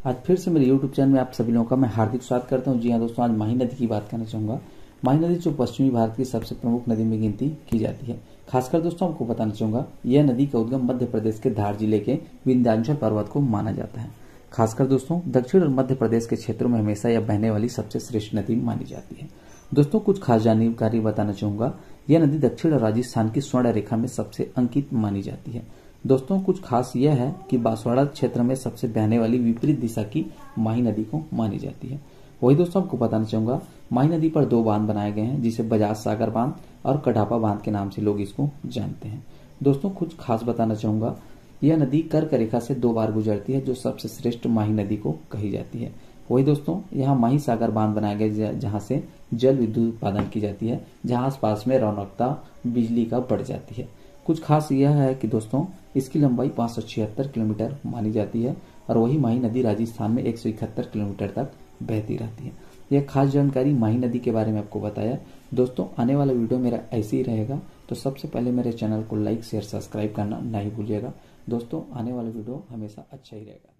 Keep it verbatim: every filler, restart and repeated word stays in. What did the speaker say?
आज फिर से मेरे यूट्यूब चैनल में आप सभी लोगों का मैं हार्दिक स्वागत करता हूं। जी हाँ दोस्तों, आज माही नदी की बात करना चाहूँगा। माही नदी जो पश्चिमी भारत की सबसे प्रमुख नदी में गिनती की जाती है। खासकर दोस्तों आपको बताना चाहूँगा, यह नदी का उद्गम मध्य प्रदेश के धार जिले के विंध्याचल पर्वत को माना जाता है। खासकर दोस्तों दक्षिण और मध्य प्रदेश के क्षेत्रों में हमेशा यह बहने वाली सबसे श्रेष्ठ नदी मानी जाती है। दोस्तों कुछ खास जानकारी बताना चाहूँगा। यह नदी दक्षिण और राजस्थान की स्वर्ण रेखा में सबसे अंकित मानी जाती है। दोस्तों कुछ खास यह है कि बांसवाड़ा क्षेत्र में सबसे बहने वाली विपरीत दिशा की माही नदी को मानी जाती है। वही दोस्तों आपको बताना चाहूंगा, माही नदी पर दो बांध बनाए गए हैं, जिसे बजाज सागर बांध और कढ़ापा बांध के नाम से लोग इसको जानते हैं। दोस्तों कुछ खास बताना चाहूंगा, यह नदी कर्क रेखा से दो बार गुजरती है, जो सबसे श्रेष्ठ माही नदी को कही जाती है। वही दोस्तों यहाँ माही सागर बांध बनाया गया, जहाँ से जल विद्युत उत्पादन की जाती है, जहाँ आसपास में रौनकता बिजली का बढ़ जाती है। कुछ खास यह है कि दोस्तों इसकी लंबाई पाँच सौ छिहत्तर किलोमीटर मानी जाती है और वही माही नदी राजस्थान में एक सौ इकहत्तर किलोमीटर तक बहती रहती है। यह खास जानकारी माही नदी के बारे में आपको बताया। दोस्तों आने वाला वीडियो मेरा ऐसे ही रहेगा, तो सबसे पहले मेरे चैनल को लाइक शेयर सब्सक्राइब करना नहीं भूलिएगा। दोस्तों आने वाला वीडियो हमेशा अच्छा ही रहेगा।